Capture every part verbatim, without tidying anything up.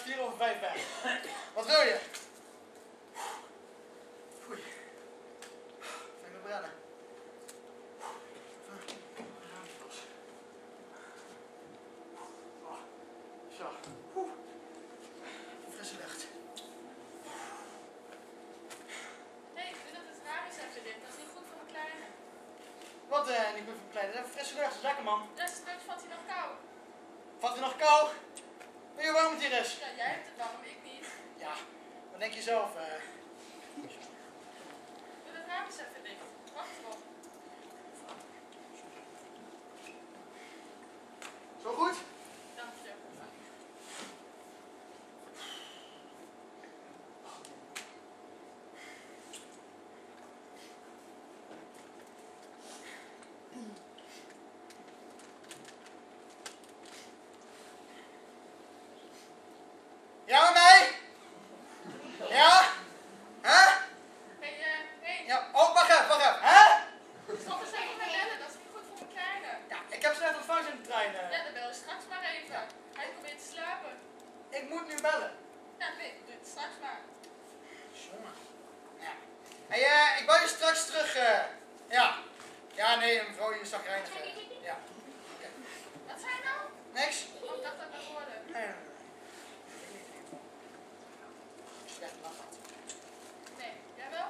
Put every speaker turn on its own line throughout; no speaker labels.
vier over vijf ben. Wat wil je? Oei. Even met rennen. Zo. Frisse lucht.
Hé, ik vind dat het raam is even dit. Dat is niet goed voor mijn kleine.
Wat eh, niet goed voor mijn kleine? Even frisse lucht, dat is lekker man.
Ja, straks valt hij nog kou.
Valt er nog kou? Weet je hoe warm het hier is?
Ja, jij hebt het warm, ik niet.
Ja, wat denk je zelf? Uh...
Doe het raam eens even dicht. Wacht erop.
Zo goed?
Dank je.
Ja, met mij? Ja? Hè?
Hey, uh, hey.
Ja, oh, wacht even, wacht even. Hè?
Stop eens even met bellen, dat is niet goed voor mijn kleine.
Ja, ik heb slecht ontvangst in de trein. Uh.
Ja, dan bel je straks maar even. Hij probeert te slapen.
Ik moet nu bellen.
Ja, nee, doe het straks maar.
Jongen. Ja. Hey, uh, ik bel je straks terug. Uh. Ja. Ja, nee, mevrouw, je zag reinig. Uh. Ja. Okay.
Wat zei je nou?
Niks?
Oh, ik dacht dat ik hoorde.
Nee, nee, nee. Slecht nacht.
Nee, jij wel?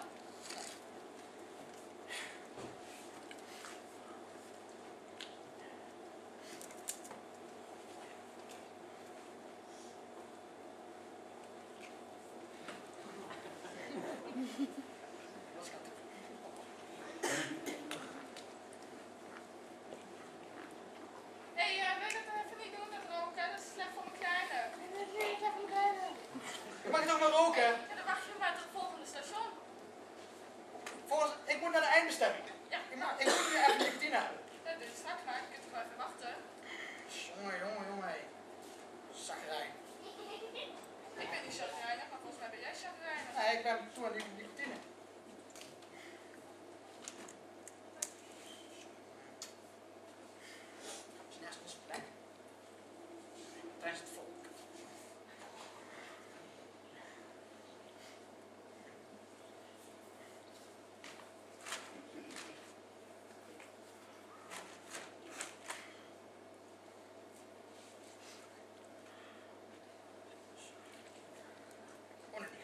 Hé, hey, uh, wil je dat even niet doen met roken? Dat is slecht voor mijn kleine. Nee, nee, nee, slecht voor mijn kleine.
Je mag toch maar roken?
Ja, dan wacht je maar tot het volgende station.
Volgens, ik moet naar de eindbestemming.
Ja,
Ik, moet- ik moet nu even nicotine hebben.
dat doe je straks maar. Je kunt toch wel even wachten.
Jongen, jongen, jongen. Hey. Zagrijn.
Ik ben niet chagrijnig, maar volgens mij ben jij chagrijnig.
Nee, ik ben toe aan die nicotine. Het is nergens onze plek. De trein zit vol. Oh, nee.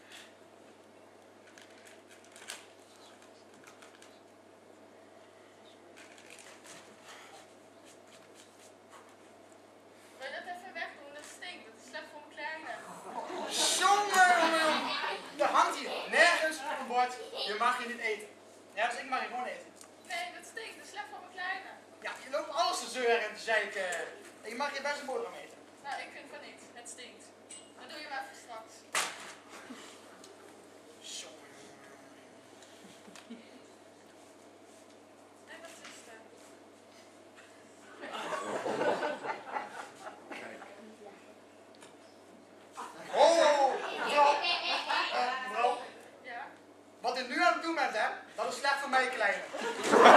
Wil je dat even wegdoen? Dat stinkt. Dat is slecht voor mijn kleine.
Jongen, jongen, jongen. Er hangt hier nergens op een bord. Je mag hier niet eten. Ja, dus ik mag hier gewoon eten.
Nee, dat stinkt. Dat is slecht voor mijn kleine.
Ja, je loopt alles te zeuren en te zeiken. En je mag hier best een boterham eten.
Nou, ik vind van niet. Het stinkt. Dat doe je maar even straks.
Jongen,
Nee, wat is het?
oh, mevrouw. Uh, mevrouw.
Ja?
Wat u nu aan het doen bent, hè, dat is slecht voor mijn kleine.